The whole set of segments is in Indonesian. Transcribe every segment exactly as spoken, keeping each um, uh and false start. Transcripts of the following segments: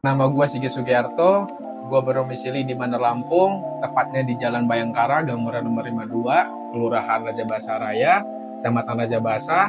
Nama gue Sigit Sugiarto, gue berdomisili di Bandar Lampung, tepatnya di Jalan Bayangkara, Gambaran nomor lima puluh dua, Kelurahan Rajabasa Raya, Kecamatan Rajabasa.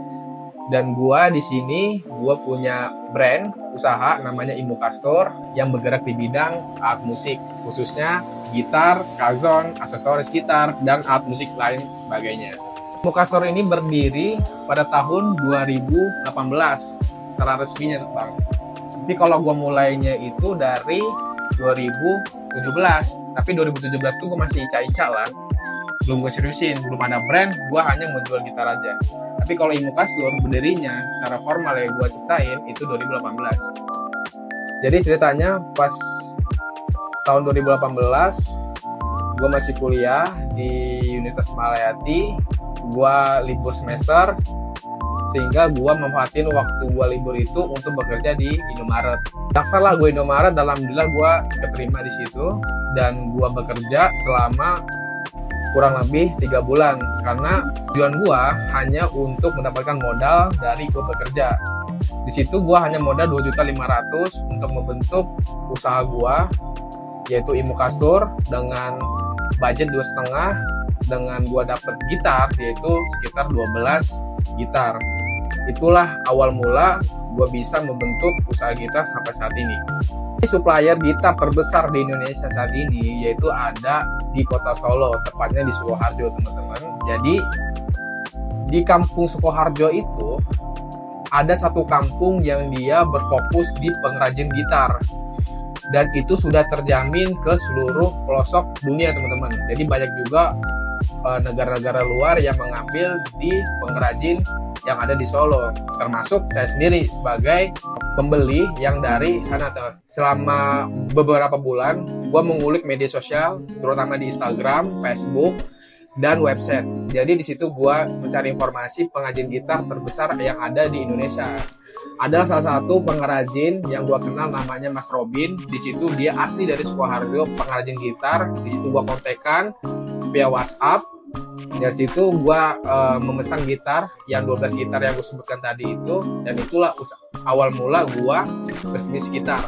Dan gue di sini, gue punya brand usaha namanya Imukastor yang bergerak di bidang alat musik, khususnya gitar, kazon, aksesoris gitar, dan alat musik lain sebagainya. Imukastor ini berdiri pada tahun dua ribu delapan belas secara resminya, Bang. Tapi kalau gue mulainya itu dari dua ribu tujuh belas, tapi dua ribu tujuh belas itu gue masih ica-ica lah, belum gue seriusin, belum ada brand, gue hanya menjual gitar aja. Tapi kalau Imukastor berdirinya secara formal yang gue ciptain itu dua ribu delapan belas. Jadi ceritanya pas tahun dua ribu delapan belas gue masih kuliah di Universitas Malayati, gue libur semester, sehingga gue memanfaatin waktu gue libur itu untuk bekerja di Indomaret. Daftarlah gue Indomaret, alhamdulillah gue keterima di situ dan gue bekerja selama kurang lebih tiga bulan karena tujuan gue hanya untuk mendapatkan modal dari gue bekerja. Di situ gue hanya modal dua juta lima ratus ribu untuk membentuk usaha gue, yaitu Imukastor, dengan budget dua setengah, dengan gue dapet gitar yaitu sekitar dua belas gitar. Itulah awal mula gue bisa membentuk usaha gitar sampai saat ini. Supplier gitar terbesar di Indonesia saat ini yaitu ada di kota Solo, tepatnya di Sukoharjo, teman-teman. Jadi di kampung Sukoharjo itu ada satu kampung yang dia berfokus di pengrajin gitar, dan itu sudah terjamin ke seluruh pelosok dunia, teman-teman. Jadi banyak juga negara-negara luar yang mengambil di pengrajin yang ada di Solo, termasuk saya sendiri sebagai pembeli yang dari sana. Selama beberapa bulan gue mengulik media sosial, terutama di Instagram, Facebook, dan website. Jadi di situ gue mencari informasi pengrajin gitar terbesar yang ada di Indonesia. Ada salah satu pengrajin yang gue kenal namanya Mas Robin. Di situ dia asli dari Sukoharjo, pengrajin gitar. Di situ gue kontekan via WhatsApp. Dari situ gue uh, memesan gitar yang dua belas gitar yang gue sebutkan tadi itu, dan itulah awal mula gue berbisnis gitar.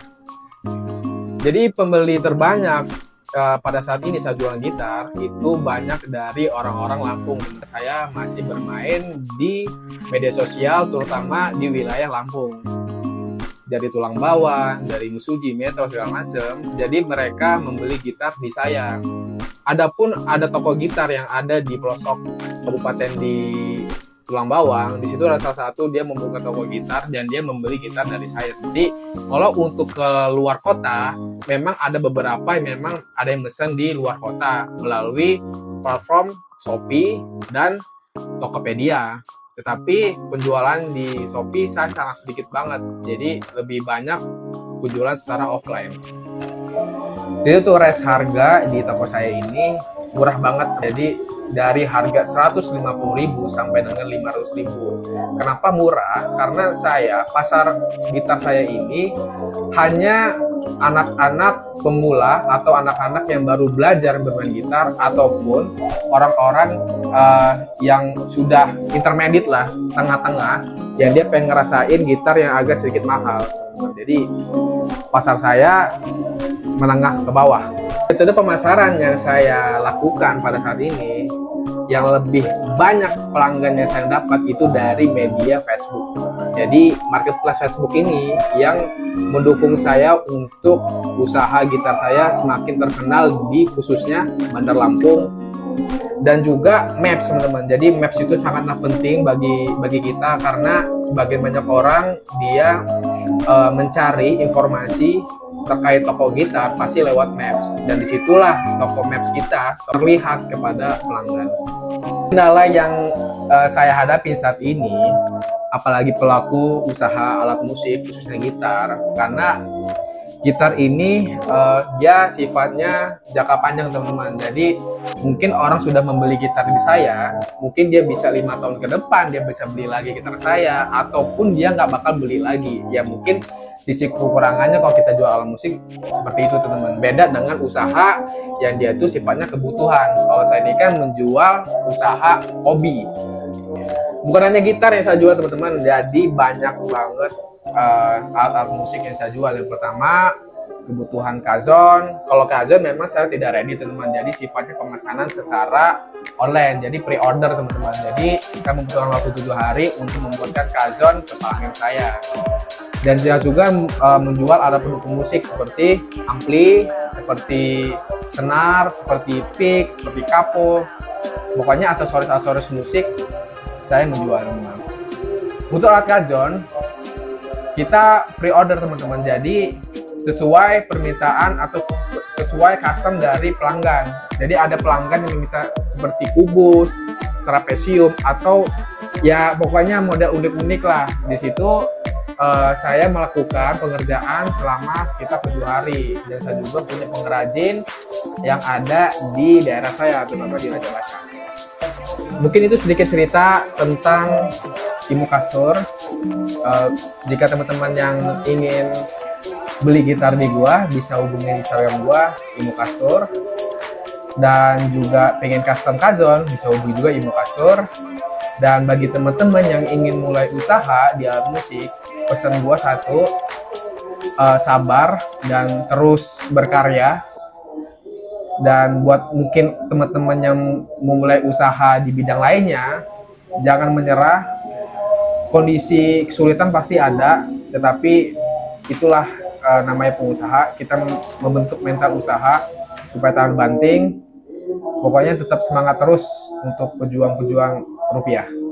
Jadi pembeli terbanyak uh, pada saat ini saya jual gitar itu banyak dari orang-orang Lampung. Saya masih bermain di media sosial, terutama di wilayah Lampung, dari Tulang Bawah, dari Musuji, Metro, segala macam. Jadi mereka membeli gitar di saya. Adapun ada toko gitar yang ada di pelosok kabupaten di Tulang Bawang, di situ ada salah satu dia membuka toko gitar dan dia membeli gitar dari saya. Jadi kalau untuk ke luar kota, memang ada beberapa yang memang ada yang pesan di luar kota melalui platform Shopee dan Tokopedia. Tetapi penjualan di Shopee saya sangat sedikit banget, jadi lebih banyak penjualan secara offline. Jadi tuh res harga di toko saya ini murah banget. Jadi dari harga seratus lima puluh ribu sampai dengan lima ratus ribu. Kenapa murah? Karena saya, pasar gitar saya ini hanya anak-anak pemula atau anak-anak yang baru belajar bermain gitar, ataupun orang-orang uh, yang sudah intermediate lah, tengah-tengah, yang dia pengen ngerasain gitar yang agak sedikit mahal. Jadi pasar saya menengah ke bawah. Metode pemasaran yang saya lakukan pada saat ini, yang lebih banyak pelanggan yang saya dapat itu dari media Facebook. Jadi marketplace Facebook ini yang mendukung saya untuk usaha gitar saya semakin terkenal di khususnya Bandar Lampung, dan juga Maps, teman-teman. Jadi Maps itu sangatlah penting bagi bagi kita karena sebagian banyak orang dia uh, mencari informasi terkait toko gitar pasti lewat Maps, dan disitulah toko Maps kita terlihat kepada pelanggan. Kendala yang uh, saya hadapi saat ini, apalagi pelaku usaha alat musik khususnya gitar, karena gitar ini uh, dia sifatnya jangka panjang, teman-teman. Jadi mungkin orang sudah membeli gitar di saya, mungkin dia bisa lima tahun ke depan dia bisa beli lagi gitar saya, ataupun dia nggak bakal beli lagi. Ya mungkin sisi kekurangannya kalau kita jual alat musik seperti itu, teman-teman. Beda dengan usaha yang dia itu sifatnya kebutuhan. Kalau saya ini kan menjual usaha hobi. Bukan hanya gitar yang saya jual, teman-teman. Jadi banyak banget uh, alat-alat musik yang saya jual. Yang pertama, kebutuhan kazon. Kalau kazon memang saya tidak ready teman-teman, jadi sifatnya pemesanan secara online, jadi pre-order teman-teman. Jadi saya membutuhkan waktu tujuh hari untuk membuatkan kazon ke pelanggan saya. Dan saya juga uh, menjual alat pendukung musik seperti ampli, seperti senar, seperti pick, seperti kapo. Pokoknya aksesoris-aksesoris musik saya menjual teman-teman. Untuk alat kazon kita pre-order teman-teman, jadi sesuai permintaan atau sesuai custom dari pelanggan. Jadi ada pelanggan yang meminta seperti kubus, trapesium, atau ya pokoknya model unik-unik lah. Di situ uh, saya melakukan pengerjaan selama sekitar tujuh hari, dan saya juga punya pengrajin yang ada di daerah saya, terutama di Raja Basa. Mungkin itu sedikit cerita tentang IMUCastor. Uh, jika teman-teman yang ingin beli gitar di gua, bisa hubungi Instagram gua IMUCastor. Dan juga pengen custom kazon, bisa hubungi juga IMUCastor. Dan bagi teman-teman yang ingin mulai usaha di alat musik, pesan gua satu, uh, sabar dan terus berkarya. Dan buat mungkin teman-teman yang memulai usaha di bidang lainnya, jangan menyerah. Kondisi kesulitan pasti ada, tetapi itulah uh, namanya pengusaha. Kita membentuk mental usaha supaya tahan banting. Pokoknya tetap semangat terus untuk pejuang-pejuang rupiah.